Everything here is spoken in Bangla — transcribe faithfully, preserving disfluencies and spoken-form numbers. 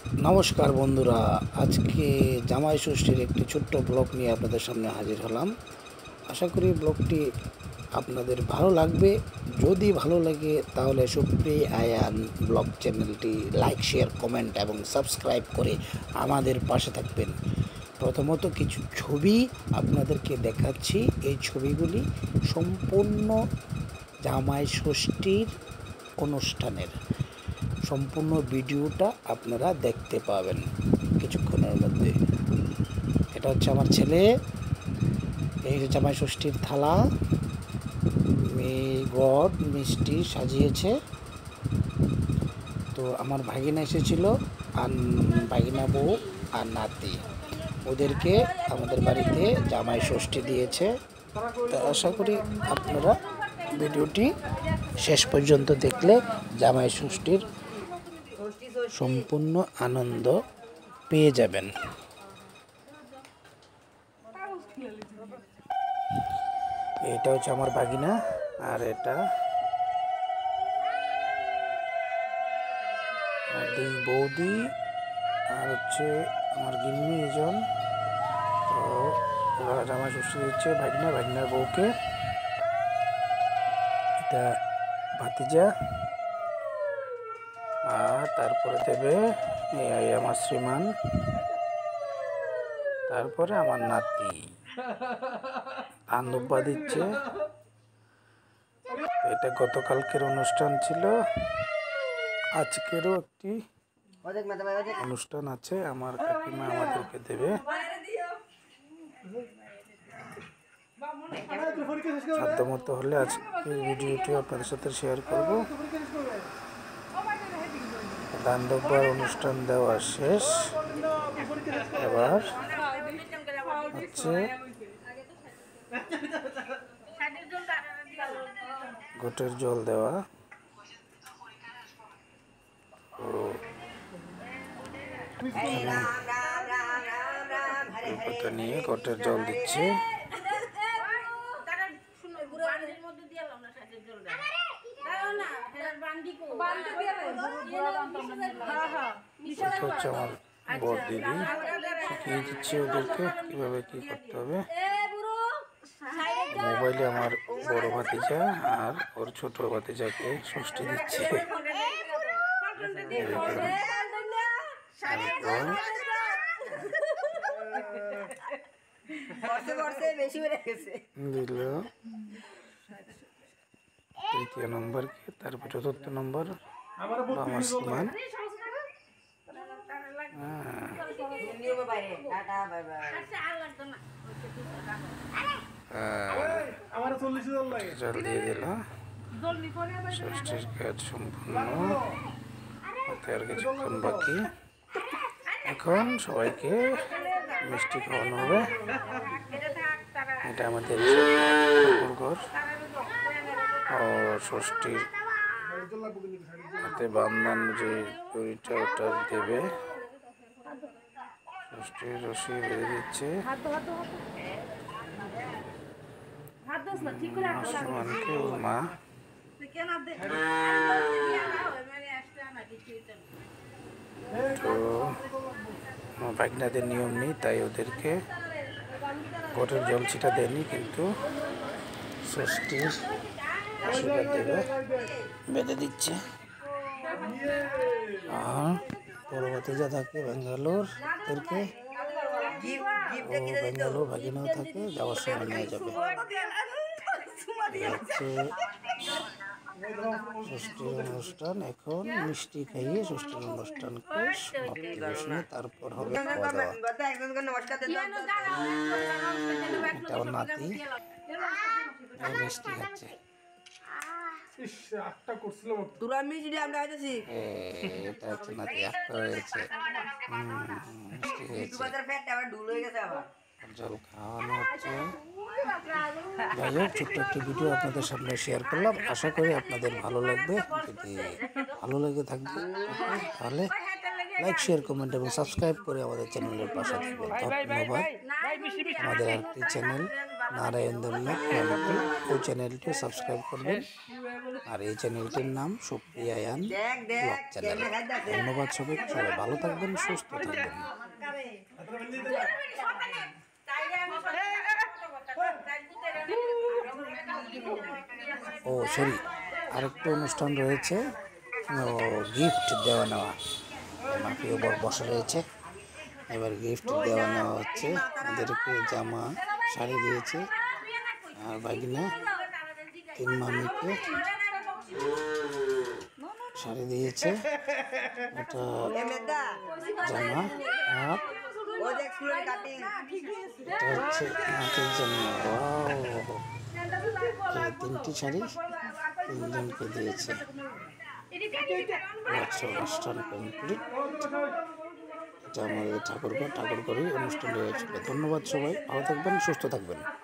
নমস্কার বন্ধুরা, আজকে জামাই ষষ্ঠীর একটি ছোট্ট ব্লগ নিয়ে আপনাদের সামনে হাজির হলাম। আশা করি ব্লগটি আপনাদের ভালো লাগবে। যদি ভালো লাগে তাহলে সুপ্রিয় আয়ান ব্লগ চ্যানেলটি লাইক, শেয়ার, কমেন্ট এবং সাবস্ক্রাইব করে আমাদের পাশে থাকবেন। প্রথমত কিছু ছবি আপনাদেরকে দেখাচ্ছি। এই ছবিগুলি সম্পূর্ণ জামাই ষষ্ঠীর অনুষ্ঠানের সম্পূর্ণ ভিডিওটা আপনারা দেখতে পাবেন কিছুক্ষণের মধ্যে। এটা হচ্ছে আমার ছেলে, এই হচ্ছে জামাই ষষ্ঠীর থালা, গড মিষ্টি সাজিয়েছে। তো আমার ভাগিনা এসেছিল, আর ভাগিনা বউ আর নাতি, ওদেরকে আমাদের বাড়িতে জামাই ষষ্ঠী দিয়েছে। তো আশা করি আপনারা ভিডিওটি শেষ পর্যন্ত দেখলে জামাই ষষ্ঠীর সম্পূর্ণ আনন্দ পেয়ে যাবেন। এটা হচ্ছে আমার ভাগিনা, আর এটা দুই বৌদি, আর হচ্ছে আমার গিন্নি এজন। তো ওরা জামাই ষষ্ঠী দিচ্ছে ভাগিনা ভাগিনার বউকে। এটা ভাতিজা, আর তারপরে দেবে এই আমার শ্রীমান, তারপরে আমার নাতি আন্দুব্বা দিচ্ছে। এটা গতকালকের অনুষ্ঠান ছিল, আজকেরও একটি অনুষ্ঠান আছে। আমার কাকিমা আমাদেরকে দেবে। সাধ্যমতো হলে আজকের ভিডিওটি আপনাদের সাথে শেয়ার করব। দান্দব্বার অনুষ্ঠান দেওয়া শেষ, এবার হচ্ছে ঘটের জল দেওয়া। তো নিয়ে ঘটের জল দিচ্ছে। হচ্ছে আমার বড় দিদি শিখিয়ে দিচ্ছে ওদেরকে কিভাবে কি করতে হবে। মোবাইলে আমার বড় ভাতিজা আর ওর ছোট ভাতিজাকে ষষ্ঠী দিচ্ছে। দিল তৃতীয় নম্বরকে, তারপর চতুর্থ নম্বর আমার শ্রীমান। জল দিয়ে দিল, ষষ্ঠীর কাজ সম্পূর্ণ, আর কিছুক্ষণ বাকি। এখন সবাইকে মিষ্টি খাওয়ানো হবে। এটা আমাদের ঘর, ও ষষ্ঠীর হাতে বান্ধন যে দড়িটা ওটা দেবে, ষষ্ঠীর রশি বেঁধে দিচ্ছে। আসমানকে ওর মা। তো ভাগিনাদের নিয়ম নেই, তাই ওদেরকে ঘটের জল ছিটা দেয়নি, কিন্তু ষষ্ঠীর আশীর্বাদ দেবে, বেঁধে দিচ্ছে। আর বড় ভাতিজা থাকে ব্যাঙ্গালোর, ওদেরকে ও ব্যাঙ্গালোর ভাগিনাও থাকে, যাওয়ার সময় নিয়ে যাবে। হচ্ছে ষষ্ঠীর অনুষ্ঠান। এখন মিষ্টি খাইয়ে ষষ্ঠীর অনুষ্ঠানকে সমাপ্তি ঘোষণা, তারপর হবে খাওয়া দাওয়া। এটা আমার নাতি মিষ্টি খাচ্ছে। এটা হচ্ছে নাতি একটা হয়েছে, জল খাওয়ানো হচ্ছে। যাই হোক, ছোট্ট একটি ভিডিও আপনাদের সামনে শেয়ার করলাম। আশা করি আপনাদের ভালো লাগবে। যদি ভালো লেগে থাকবে তাহলে লাইক, শেয়ার, কমেন্ট এবং সাবস্ক্রাইব করে আমাদের চ্যানেলের পাশে থাকবেন। ধন্যবাদ। আমাদের আরেকটি চ্যানেল নারায়ণ দেবনাথ, ওই চ্যানেলটি সাবস্ক্রাইব করবেন। আর এই চ্যানেলটির নাম সুপ্রিয়ায়ান ব্লগ চ্যানেল। ধন্যবাদ সবাইকে, সবাই ভালো থাকবেন, সুস্থ থাকবেন। ও সরি, আরেকটা অনুষ্ঠান রয়েছে, গিফট দেওয়া নেওয়া। মাফিও বসে রয়েছে, এবার গিফট দেওয়া নেওয়া হচ্ছে। ওদেরকে জামা শাড়ি দিয়েছে, আর বাগিনা তিন মামিকে শাড়ি দিয়েছে। এটা জামা, আর এটা হচ্ছে নাচের জন্য। তিনটি শাড়ি তিনজনকে দিয়েছে। অনুষ্ঠান কমপ্লিট। এটা আমাদের ঠাকুরঘর ঠাকুরঘরেই অনুষ্ঠান হয়েছিল। ধন্যবাদ সবাই, ভালো থাকবেন, সুস্থ থাকবেন।